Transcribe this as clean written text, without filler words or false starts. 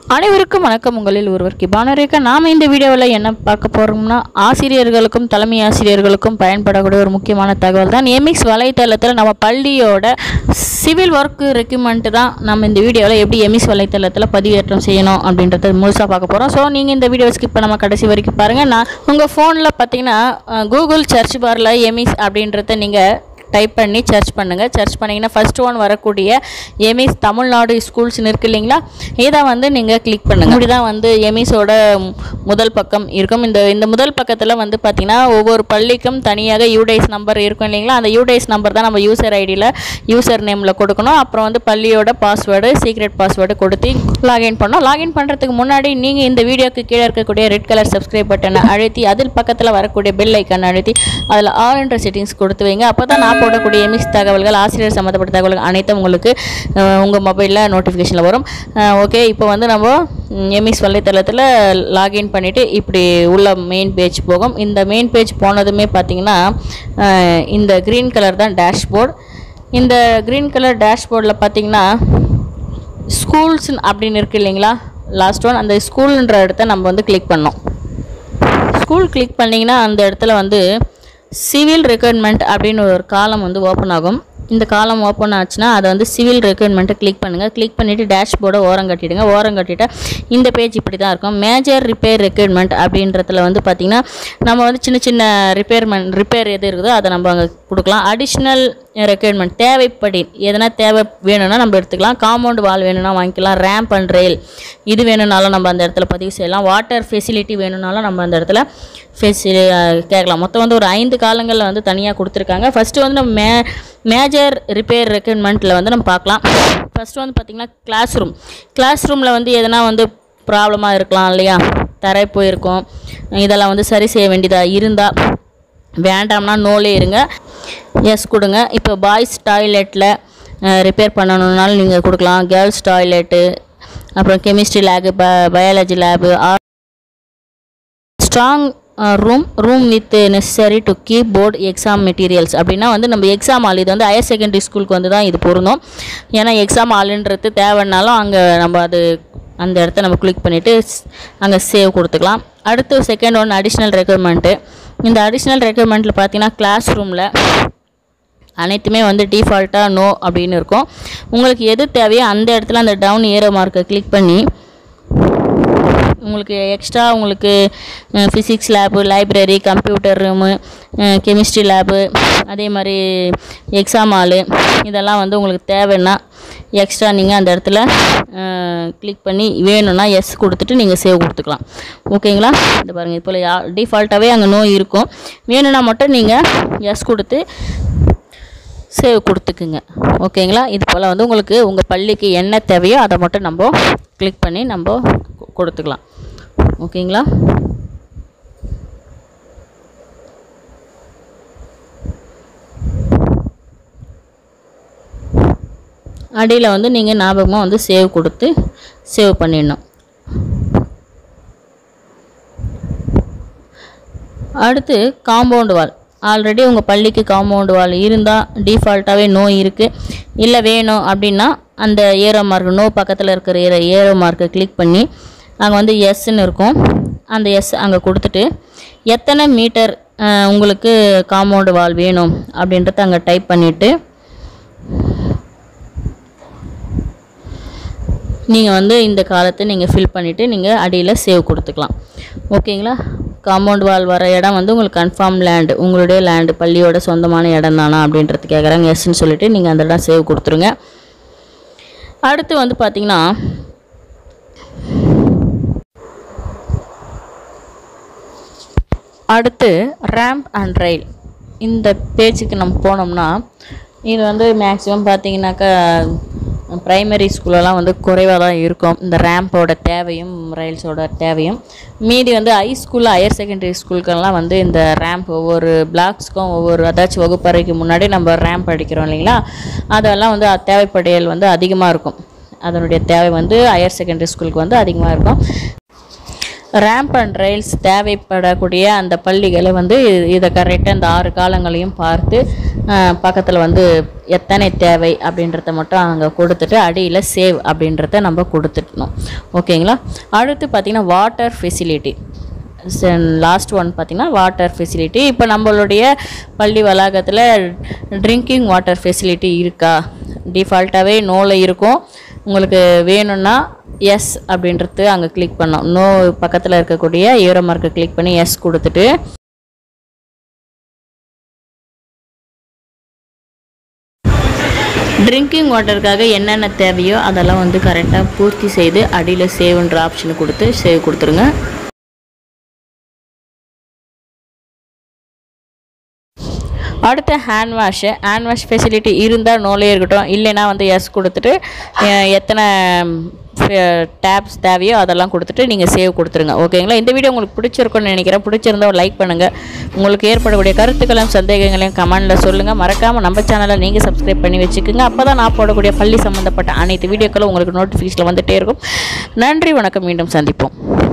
அனைவருக்கும் வணக்கம். உங்களில் ஒருவர் கிபானரேகா. நாம் இந்த வீடியோவில் என்ன பார்க்க போகிறோம்னா, ஆசிரியர்களுக்கும் தலைமை ஆசிரியர்களுக்கும் பயன்படக்கூடிய ஒரு முக்கியமான தகவல் தான். எமிக்ஸ் வலைத்தளத்தில் நம்ம பள்ளியோட சிவில் ஒர்க் ரெக்யூமெண்ட் தான் நம்ம இந்த வீடியோவில் எப்படி எமிக்ஸ் வலைத்தளத்தில் பதிவேற்றம் செய்யணும் அப்படின்றத முழுசாக பார்க்க போகிறோம். ஸோ நீங்கள் இந்த வீடியோவை ஸ்கிப் பண்ணாமல் கடைசி வரைக்கும் பாருங்கள். நான் உங்கள் ஃபோனில் பார்த்தீங்கன்னா கூகுள் சர்ச் பாரில் எமிக்ஸ் அப்படின்றத நீங்கள் டைப் பண்ணி சர்ச் பண்ணுங்கள். சர்ச் பண்ணிங்கன்னா ஃபஸ்ட் ஒன் வரக்கூடிய எமிக்ஸ் தமிழ்நாடு ஸ்கூல்ஸ்னு இருக்குது இல்லைங்களா, இதை வந்து நீங்கள் கிளிக் பண்ணுங்கள். இப்படி தான் வந்து எமிக்ஸோட முதல் பக்கம் இருக்கும். இந்த முதல் பக்கத்தில் வந்து பார்த்திங்கன்னா ஒவ்வொரு பள்ளிக்கும் தனியாக யூடைஸ் நம்பர் இருக்கும் இல்லைங்களா, அந்த யூடைஸ் நம்பர் தான் நம்ம யூசர் ஐடியில் யூசர் நேமில் கொடுக்கணும். அப்புறம் வந்து பள்ளியோட பாஸ்வேர்டு, சீக்ரெட் பாஸ்வேர்டு கொடுத்து லாகின் பண்ணோம். லாகின் பண்ணுறதுக்கு முன்னாடி நீங்கள் இந்த வீடியோக்கு கீழே இருக்கக்கூடிய ரெட் கலர் சப்ஸ்கிரைப் பட்டனை அழுத்தி அதில் பக்கத்தில் வரக்கூடிய பெல் ஐக்கான் அழுத்தி அதில் ஆல் என்ற செட்டிங்ஸ் கொடுத்து வைங்க. அப்போ தான் நான் போடக்கூடிய எமிக்ஸ் தகவல்கள், ஆசிரியர் சம்மந்தப்பட்ட தகவல்கள் அனைத்தும் உங்களுக்கு உங்கள் மொபைலில் நோட்டிஃபிகேஷனில் வரும். ஓகே, இப்போ வந்து நம்ம எமிக்ஸ் வலைத்தளத்தில் லாகின் பண்ணிவிட்டு இப்படி உள்ள மெயின் பேஜ் போகும். இந்த மெயின் பேஜ் போனதுமே பார்த்திங்கன்னா இந்த க்ரீன் கலர் தான் டேஷ்போர்டு. இந்த க்ரீன் கலர் டேஷ்போர்டில் பார்த்திங்கன்னா ஸ்கூல்ஸ் அப்படின்னு இருக்குது இல்லைங்களா, லாஸ்ட் ஒன் அந்த ஸ்கூல்ன்ற இடத்த நம்ம வந்து கிளிக் பண்ணோம். ஸ்கூல் கிளிக் பண்ணிங்கன்னா அந்த இடத்துல வந்து சிவில் ரெக்யர்மெண்ட் அப்படின்னு ஒரு காலம் வந்து ஓப்பன் ஆகும். இந்த காலம் ஓப்பன் ஆச்சுன்னா அதை வந்து சிவில் ரெக்யர்மெண்ட்டை கிளிக் பண்ணுங்கள். கிளிக் பண்ணிவிட்டு டேஷ்போர்டை ஓரம் கட்டிடுங்க. ஓரம் கட்டிவிட்டு இந்த பேஜ் இப்படி தான் இருக்கும். மேஜர் ரிப்பேர் ரெக்யர்மெண்ட் அப்படின்றதுல வந்து பார்த்திங்கன்னா நம்ம வந்து சின்ன சின்ன ரிப்பேர் எது இருக்குதோ அதை நம்ம அங்கே கொடுக்கலாம். அடிஷ்னல் ரெக்யர்மெண்ட் தேவைப்படி எதனா தேவை வேணும்னா நம்ம எடுத்துக்கலாம். காம்பவுண்ட் வால் வேணும்னா வாங்கிக்கலாம். ரேம்ப் அண்ட் ரெயில் இது வேணும்னாலும் நம்ம அந்த இடத்துல பதிவு செய்யலாம். வாட்டர் ஃபெசிலிட்டி வேணும்னாலும் நம்ம அந்த இடத்துல கேட்கலாம். மொத்தம் வந்து ஒரு 5 காலங்களில் வந்து தனியாக கொடுத்துருக்காங்க. ஃபஸ்ட்டு வந்து நம்ம மேஜர் ரிப்பேர் ரெக்யர்மெண்ட்டில் வந்து நம்ம பார்க்கலாம். ஃபஸ்ட்டு வந்து பார்த்திங்கன்னா கிளாஸ் ரூமில் வந்து எதனா வந்து ப்ராப்ளமாக இருக்கலாம் இல்லையா, தரை போயிருக்கும், இதெல்லாம் வந்து சரி செய்ய வேண்டியதாக இருந்தால் வேண்டாம்னா நோலே இருங்க, எஸ் கொடுங்க. இப்போ பாய்ஸ் டாய்லெட்டில் ரிப்பேர் பண்ணணுன்னாலும் நீங்கள் கொடுக்கலாம். கேர்ள்ஸ் டாய்லெட்டு, அப்புறம் chemistry lab, biology lab, strong room with necessary to keep board exam materials அப்படின்னா வந்து நம்ம எக்ஸாம் ஹால், இது வந்து ஹையர் செகண்டரி ஸ்கூலுக்கு வந்து தான் இது பொருந்தும். ஏன்னா எக்ஸாம் ஹாலுன்றது தேவைன்னாலும் அங்கே நம்ம அந்த இடத்த நம்ம கிளிக் பண்ணிவிட்டு அங்கே சேவ் கொடுத்துக்கலாம். அடுத்து செகண்ட் ஒன் அடிஷ்னல் ரெக்யர்மெண்ட்டு. இந்த அடிஷ்னல் ரெக்யர்மெண்ட்டில் பார்த்தீங்கன்னா கிளாஸ் ரூமில் அனைத்துமே வந்து டிஃபால்ட்டாக நோ அப்படின்னு இருக்கும். உங்களுக்கு எது தேவையோ அந்த இடத்துல அந்த டவுன் ஏரோ மார்க்கை கிளிக் பண்ணி உங்களுக்கு எக்ஸ்ட்ரா உங்களுக்கு physics lab, library, computer room, chemistry lab, அதே மாதிரி எக்ஸாம் ஹாலு இதெல்லாம் வந்து உங்களுக்கு தேவைன்னா எக்ஸ்ட்ரா நீங்கள் அந்த இடத்துல கிளிக் பண்ணி வேணும்னா எஸ் கொடுத்துட்டு நீங்கள் சேவ் கொடுத்துக்கலாம். ஓகேங்களா, இந்த பாருங்கள் இப்போ டிஃபால்ட்டாகவே அங்கே நோ இருக்கும். வேணும்னா மட்டும் நீங்கள் எஸ் கொடுத்து சேவ் கொடுத்துக்குங்க. ஓகேங்களா, இது போல் வந்து உங்களுக்கு உங்கள் பள்ளிக்கு என்ன தேவையோ அதை மட்டும் நம்ம கிளிக் பண்ணி நம்ம கொடுத்துக்கலாம். ஓகேங்களா, அடியில் வந்து நீங்கள் ஞாபகமாக வந்து சேவ் கொடுத்து சேவ் பண்ணிடணும். அடுத்து காம்பவுண்ட் வால். ஆல்ரெடி உங்கள் பள்ளிக்கு காம்பவுண்ட் வால் இருந்தால் டிஃபால்ட்டாகவே நோ இருக்குது. இல்லை வேணும் அப்படின்னா அந்த ஏரோ மார்க், நோ பக்கத்தில் இருக்கிற ஏரோ மார்க்கை கிளிக் பண்ணி அங்கே வந்து எஸ்ன்னு இருக்கும், அந்த எஸ் அங்கே கொடுத்துட்டு எத்தனை மீட்டர் உங்களுக்கு காம்பவுண்ட் வால் வேணும் அப்படின்றத அங்கே டைப் பண்ணிவிட்டு நீங்கள் வந்து இந்த காலத்தை நீங்கள் ஃபில் பண்ணிவிட்டு நீங்கள் அடியில் சேவ் கொடுத்துக்கலாம். ஓகேங்களா, காம்பவுண்ட் வால் வர இடம் வந்து உங்களுக்கு கன்ஃபார்ம் லேண்டு, உங்களுடைய லேண்டு, பள்ளியோட சொந்தமான இடம் தானா அப்படின்றது கேட்குறாங்க. எஸ்ன்னு சொல்லிவிட்டு நீங்கள் அந்த இடம் சேவ் கொடுத்துருங்க. அடுத்து வந்து பார்த்திங்கன்னா அடுத்து ரேம்ப் அண்ட் ரெயில். இந்த பேஜுக்கு நம்ம போனோம்னா இது வந்து மேக்ஸிமம் பார்த்திங்கனாக்கா ப்ரைமரி ஸ்கூலெல்லாம் வந்து குறைவாக தான் இருக்கும் இந்த ரேம்போட தேவையும் ரயில்ஸோட தேவையும். மீதி வந்து ஹை ஸ்கூலில், ஹையர் செகண்டரி ஸ்கூலுக்கெல்லாம் வந்து இந்த ரேம்ப் ஒவ்வொரு பிளாக்ஸ்க்கும் அதாச்சும் வகுப்பறைக்கு முன்னாடி நம்ம ரேம்ப் அடிக்கிறோம் இல்லைங்களா, அதெல்லாம் வந்து தேவைப்படையல் வந்து அதிகமாக இருக்கும். அதனுடைய தேவை வந்து ஹையர் செகண்டரி ஸ்கூலுக்கு வந்து அதிகமாக இருக்கும். ரேம்ப் அண்ட் ரயில்ஸ் தேவைப்படக்கூடிய அந்த பள்ளிகளை வந்து இதை கரெக்டாக இந்த 6 காலங்களையும் பார்த்து பக்கத்தில் வந்து எத்தனை தேவை அப்படின்றத மட்டும் அங்கே கொடுத்துட்டு அடியில் சேவ் அப்படின்றத நம்ம கொடுத்துட்டணும். ஓகேங்களா. அடுத்து பார்த்திங்கன்னா வாட்டர் ஃபெசிலிட்டி. லாஸ்ட் ஒன் பார்த்திங்கன்னா வாட்டர் ஃபெசிலிட்டி. இப்போ நம்மளுடைய பள்ளி வளாகத்தில் ட்ரிங்கிங் வாட்டர் ஃபெசிலிட்டி இருக்கா? டிஃபால்ட்டாகவே நோவில் இருக்கும். உங்களுக்கு வேணும்னா எஸ் அப்படின்றது அங்கே கிளிக் பண்ணோம். நோ பக்கத்தில் இருக்கக்கூடிய ஏரோ மார்க்கை கிளிக் பண்ணி எஸ் கொடுத்துட்டு ட்ரிங்கிங் வாட்டருக்காக என்னென்ன தேவையோ அதெல்லாம் வந்து கரெக்டாக பூர்த்தி செய்து அடியில் சேவ்ன்ற ஆப்ஷனை கொடுத்து சேவ் கொடுத்துருங்க. அடுத்த ஹேண்ட் வாஷ் ஃபெசிலிட்டி இருந்தால் நோலே இருக்கட்டும், இல்லைன்னா வந்து எஸ் கொடுத்துட்டு எத்தனை டேப்ஸ் தேவையோ அதெல்லாம் கொடுத்துட்டு நீங்கள் சேவ் கொடுத்துருங்க. ஓகேங்களா. இந்த வீடியோ உங்களுக்கு பிடிச்சிருக்குன்னு நினைக்கிறேன். பிடிச்சிருந்தா ஒரு லைக் பண்ணுங்கள். உங்களுக்கு ஏற்படக்கூடிய கருத்துக்களையும் சந்தேகங்களையும் கமெண்டில் சொல்லுங்கள். மறக்காமல் நம்ம சேனலை நீங்கள் சப்ஸ்கிரைப் பண்ணி வச்சுக்கோங்க. அப்போ தான் நான் போடக்கூடிய பள்ளி சம்மந்தப்பட்ட அனைத்து வீடியோக்களும் உங்களுக்கு நோட்டிஃபிகேஷனில் வந்துகிட்டே இருக்கும். நன்றி, வணக்கம். மீண்டும் சந்திப்போம்.